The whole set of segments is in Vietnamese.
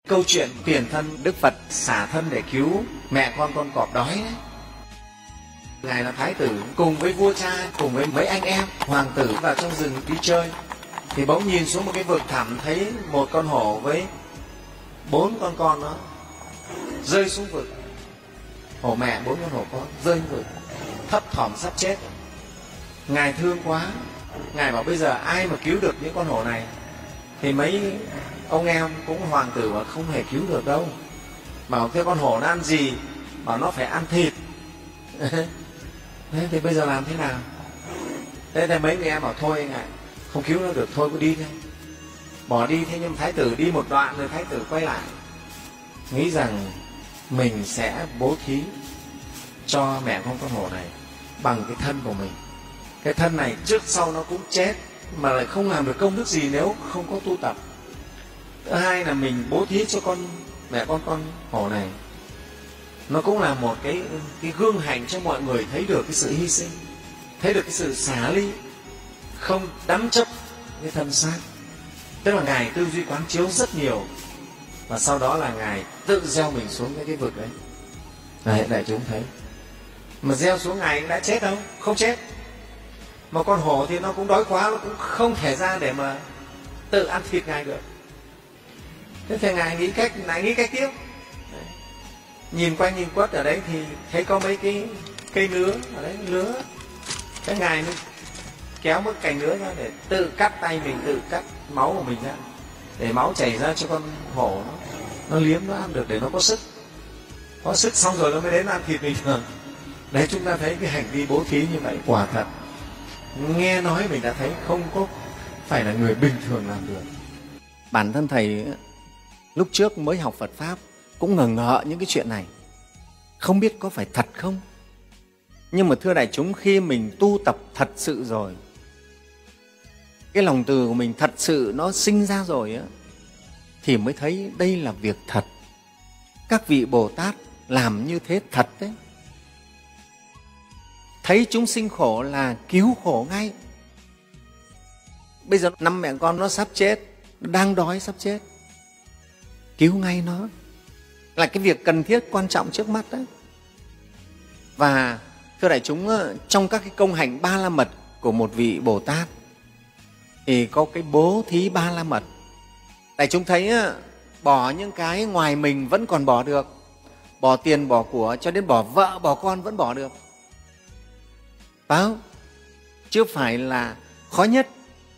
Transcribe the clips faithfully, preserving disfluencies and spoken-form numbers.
Câu chuyện tiền thân Đức Phật xả thân để cứu mẹ con con cọp đói đấy. Ngài là thái tử cùng với vua cha, cùng với mấy anh em hoàng tử vào trong rừng đi chơi, thì bỗng nhìn xuống một cái vực thẳm, thấy một con hổ với bốn con con nó rơi xuống vực. Hổ mẹ bốn con hổ con rơi xuống vực, thấp thỏm sắp chết. Ngài thương quá, Ngài bảo bây giờ ai mà cứu được những con hổ này? Thì mấy ông em cũng hoàng tử mà không hề cứu được đâu. Bảo thế con hổ nó ăn gì? Bảo nó phải ăn thịt. Thế thì bây giờ làm thế nào? Thế thì mấy người em bảo thôi anh ạ, không cứu nó được, thôi cứ đi thôi. Bỏ đi. Thế nhưng thái tử đi một đoạn rồi thái tử quay lại, nghĩ rằng mình sẽ bố thí cho mẹ con con hổ này bằng cái thân của mình. Cái thân này trước sau nó cũng chết, mà lại không làm được công đức gì nếu không có tu tập. Thứ hai là mình bố thí cho con mẹ con con hổ này, nó cũng là một cái cái gương hành cho mọi người thấy được cái sự hy sinh, thấy được cái sự xả ly, không đắm chấp cái thân xác. Tức là Ngài tư duy quán chiếu rất nhiều, và sau đó là Ngài tự gieo mình xuống cái, cái vực đấy. Đấy, đại chúng thấy. Mà gieo xuống Ngài đã chết đâu? Không chết. Mà con hổ thì nó cũng đói quá, nó cũng không thể ra để mà tự ăn thịt Ngài được. Thế thì Ngài nghĩ cách, Ngài nghĩ cách tiếp. Đấy. Nhìn quanh nhìn quất ở đấy thì thấy có mấy cái cây nứa ở đấy, nứa. Thế Ngài mới kéo một cành nứa ra để tự cắt tay mình, tự cắt máu của mình ra, để máu chảy ra cho con hổ nó, nó liếm, nó ăn được để nó có sức. Có sức xong rồi nó mới đến ăn thịt mình thường. Đấy, chúng ta thấy cái hành vi bố thí như vậy quả thật, nghe nói mình đã thấy không có phải là người bình thường làm được. Bản thân thầy lúc trước mới học Phật Pháp cũng ngờ ngợ những cái chuyện này, không biết có phải thật không. Nhưng mà thưa đại chúng, khi mình tu tập thật sự rồi, cái lòng từ của mình thật sự nó sinh ra rồi á, thì mới thấy đây là việc thật. Các vị Bồ Tát làm như thế thật đấy. Thấy chúng sinh khổ là cứu khổ ngay. Bây giờ năm mẹ con nó sắp chết, nó đang đói sắp chết, cứu ngay nó là cái việc cần thiết quan trọng trước mắt đấy. Và thưa đại chúng, trong các cái công hạnh ba la mật của một vị Bồ Tát thì có cái bố thí ba la mật. Đại chúng thấy bỏ những cái ngoài mình vẫn còn bỏ được, bỏ tiền bỏ của cho đến bỏ vợ bỏ con vẫn bỏ được, phải không? Chứ phải là khó nhất.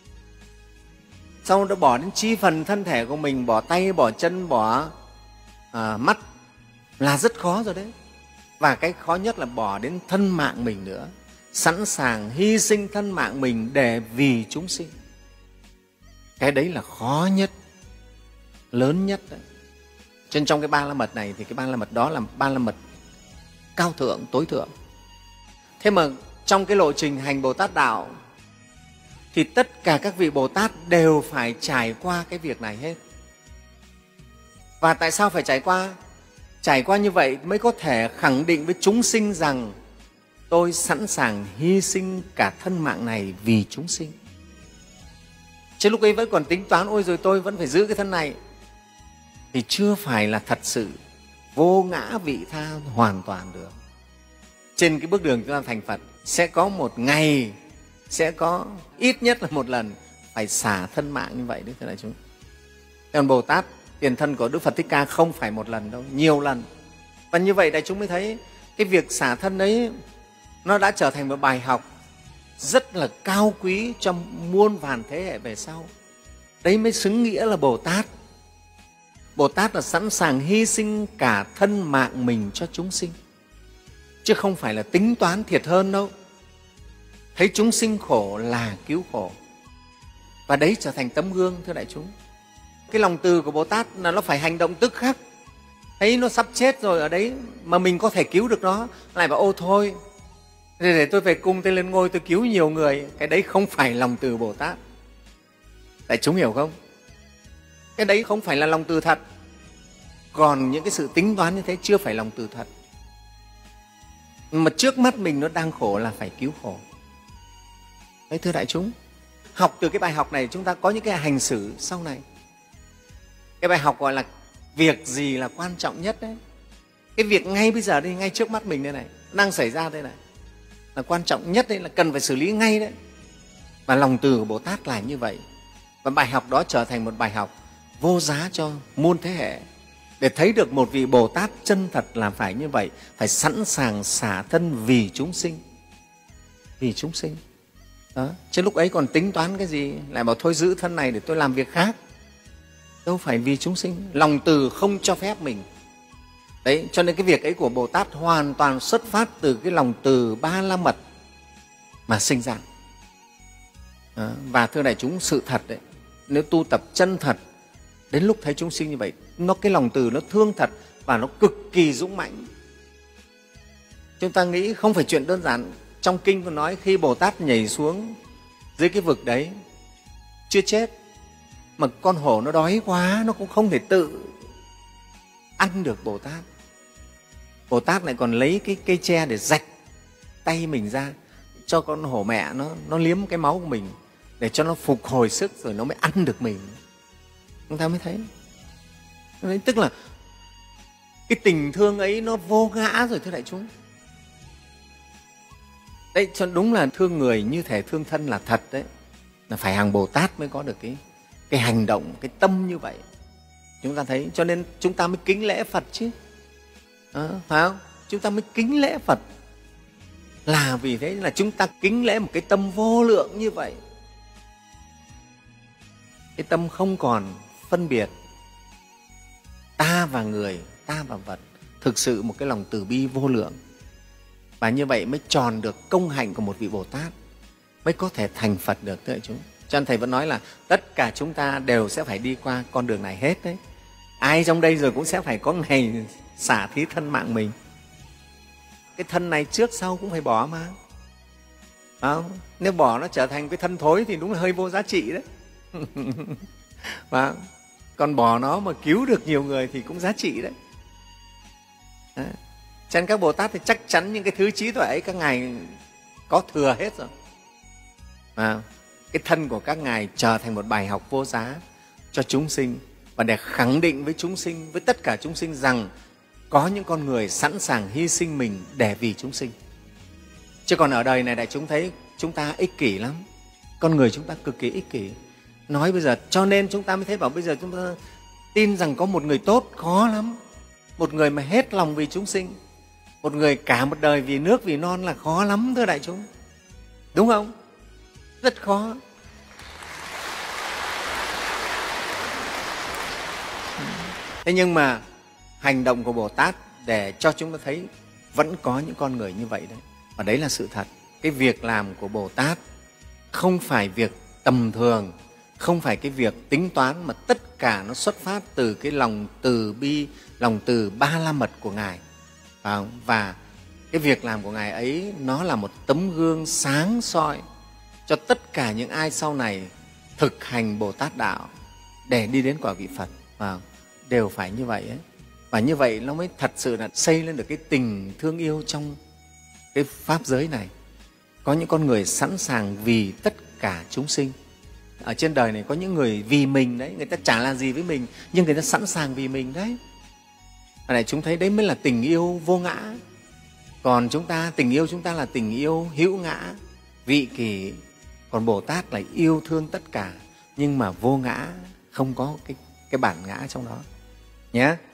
Sau đó bỏ đến chi phần thân thể của mình, bỏ tay, bỏ chân, bỏ à, mắt là rất khó rồi đấy. Và cái khó nhất là bỏ đến thân mạng mình nữa, sẵn sàng hy sinh thân mạng mình để vì chúng sinh. Cái đấy là khó nhất, lớn nhất đấy. Trên trong cái ba la mật này thì cái ba la mật đó là ba la mật cao thượng, tối thượng. Thế mà trong cái lộ trình hành Bồ Tát Đạo thì tất cả các vị Bồ Tát đều phải trải qua cái việc này hết. Và tại sao phải trải qua? Trải qua như vậy mới có thể khẳng định với chúng sinh rằng tôi sẵn sàng hy sinh cả thân mạng này vì chúng sinh. Chứ lúc ấy vẫn còn tính toán, ôi rồi tôi vẫn phải giữ cái thân này, thì chưa phải là thật sự vô ngã vị tha hoàn toàn được. Trên cái bước đường chúng ta thành Phật sẽ có một ngày, sẽ có ít nhất là một lần phải xả thân mạng như vậy đấy, thưa đại chúng. Còn Bồ Tát tiền thân của Đức Phật Thích Ca không phải một lần đâu, nhiều lần. Và như vậy đại chúng mới thấy cái việc xả thân ấy nó đã trở thành một bài học rất là cao quý cho muôn vàn thế hệ về sau. Đấy mới xứng nghĩa là Bồ Tát. Bồ Tát là sẵn sàng hy sinh cả thân mạng mình cho chúng sinh, chứ không phải là tính toán thiệt hơn đâu. Thấy chúng sinh khổ là cứu khổ, và đấy trở thành tấm gương, thưa đại chúng. Cái lòng từ của Bồ Tát là nó phải hành động tức khắc. Thấy nó sắp chết rồi ở đấy mà mình có thể cứu được nó, lại bảo ô thôi để, để tôi về cung, tôi lên ngôi, tôi cứu nhiều người. Cái đấy không phải lòng từ Bồ Tát. Đại chúng hiểu không? Cái đấy không phải là lòng từ thật. Còn những cái sự tính toán như thế chưa phải lòng từ thật. Mà trước mắt mình nó đang khổ là phải cứu khổ. Đấy, thưa đại chúng, học từ cái bài học này chúng ta có những cái hành xử sau này. Cái bài học gọi là việc gì là quan trọng nhất đấy. Cái việc ngay bây giờ đây, ngay trước mắt mình đây này, đang xảy ra đây này, là quan trọng nhất đấy, là cần phải xử lý ngay đấy. Và lòng từ của Bồ Tát là như vậy. Và bài học đó trở thành một bài học vô giá cho muôn thế hệ. Để thấy được một vị Bồ Tát chân thật là phải như vậy, phải sẵn sàng xả thân vì chúng sinh. Vì chúng sinh. Đó. Chứ lúc ấy còn tính toán cái gì, lại bảo thôi giữ thân này để tôi làm việc khác. Đâu phải vì chúng sinh. Lòng từ không cho phép mình. Đấy, cho nên cái việc ấy của Bồ Tát hoàn toàn xuất phát từ cái lòng từ ba la mật mà sinh ra. Đó. Và thưa đại chúng, sự thật đấy, nếu tu tập chân thật, đến lúc thấy chúng sinh như vậy, nó cái lòng từ nó thương thật và nó cực kỳ dũng mãnh. Chúng ta nghĩ không phải chuyện đơn giản. Trong kinh có nói khi Bồ Tát nhảy xuống dưới cái vực đấy, chưa chết, mà con hổ nó đói quá, nó cũng không thể tự ăn được Bồ Tát. Bồ Tát lại còn lấy cái cây tre để rạch tay mình ra, cho con hổ mẹ nó, nó liếm cái máu của mình để cho nó phục hồi sức rồi nó mới ăn được mình. Chúng ta mới thấy. Đấy, tức là cái tình thương ấy nó vô ngã rồi thưa đại chúng. Đấy, cho đúng là thương người như thể thương thân là thật đấy. Là phải hàng Bồ Tát mới có được cái, cái hành động, cái tâm như vậy. Chúng ta thấy, cho nên chúng ta mới kính lễ Phật chứ. À, phải không? Chúng ta mới kính lễ Phật. Là vì thế là chúng ta kính lễ một cái tâm vô lượng như vậy. Cái tâm không còn phân biệt ta và người, ta và vật. Thực sự một cái lòng từ bi vô lượng. Và như vậy mới tròn được công hạnh của một vị Bồ Tát, mới có thể thành Phật được thưa đại chúng. Cho nên Thầy vẫn nói là tất cả chúng ta đều sẽ phải đi qua con đường này hết đấy. Ai trong đây rồi cũng sẽ phải có ngày xả thí thân mạng mình. Cái thân này trước sau cũng phải bỏ mà. Không? Nếu bỏ nó trở thành cái thân thối thì đúng là hơi vô giá trị đấy. Và còn bỏ nó mà cứu được nhiều người thì cũng giá trị đấy. Đấy. Cho nên các Bồ Tát thì chắc chắn những cái thứ trí tuệ ấy các ngài có thừa hết rồi. À, cái thân của các ngài trở thành một bài học vô giá cho chúng sinh, và để khẳng định với chúng sinh, với tất cả chúng sinh rằng có những con người sẵn sàng hy sinh mình để vì chúng sinh. Chứ còn ở đời này đại chúng thấy chúng ta ích kỷ lắm. Con người chúng ta cực kỳ ích kỷ. Nói bây giờ, cho nên chúng ta mới thấy bảo bây giờ chúng ta tin rằng có một người tốt khó lắm. Một người mà hết lòng vì chúng sinh, một người cả một đời vì nước vì non là khó lắm thưa đại chúng. Đúng không? Rất khó. Thế nhưng mà hành động của Bồ Tát để cho chúng ta thấy vẫn có những con người như vậy đấy. Và đấy là sự thật. Cái việc làm của Bồ Tát không phải việc tầm thường, không phải cái việc tính toán, mà tất cả nó xuất phát từ cái lòng từ bi, lòng từ ba la mật của Ngài. Và cái việc làm của Ngài ấy nó là một tấm gương sáng soi cho tất cả những ai sau này thực hành Bồ Tát đạo để đi đến quả vị Phật. Và đều phải như vậy ấy. Và như vậy nó mới thật sự là xây lên được cái tình thương yêu trong cái pháp giới này. Có những con người sẵn sàng vì tất cả chúng sinh. Ở trên đời này có những người vì mình đấy, người ta chả là gì với mình, nhưng người ta sẵn sàng vì mình đấy. Ở này chúng thấy đấy mới là tình yêu vô ngã. Còn chúng ta, tình yêu chúng ta là tình yêu hữu ngã, vị kỷ. Còn Bồ Tát là yêu thương tất cả, nhưng mà vô ngã, không có cái, cái bản ngã trong đó. Nhé.